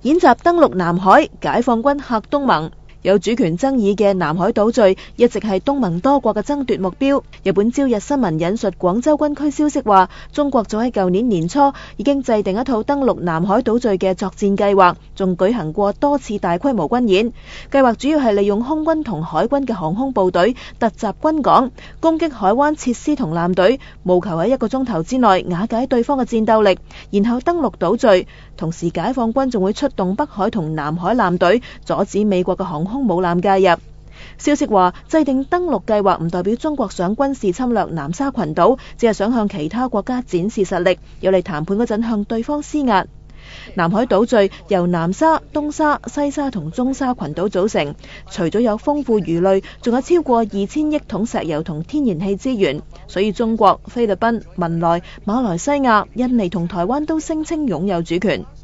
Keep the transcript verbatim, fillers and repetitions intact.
演習登陸南海，解放軍嚇東盟。有主權爭議嘅南海島嶼一直係東盟多國嘅爭奪目標。日本朝日新聞引述廣州軍區消息話，中國早喺舊年年初已經制定一套登陸南海島嶼嘅作戰計劃，仲舉行過多次大規模軍演。計劃主要係利用空軍同海軍嘅航空部隊突襲軍港，攻擊海灣設施同艦隊，務求喺一個鐘頭之內瓦解對方嘅戰鬥力，然後登陸島嶼。同時，解放軍仲會出動北海同南海艦隊，阻止美國嘅航空母艦介入。消息話，制定登陸計劃唔代表中國想軍事侵略南沙群島，只係想向其他國家展示實力，有利談判嗰陣向對方施壓。南海島嶼由南沙、東沙、西沙同中沙群島組成，除咗有豐富魚類，仲有超過二千億桶石油同天然氣資源，所以中國、菲律賓、文萊、馬來西亞、印尼同台灣都聲稱擁有主權。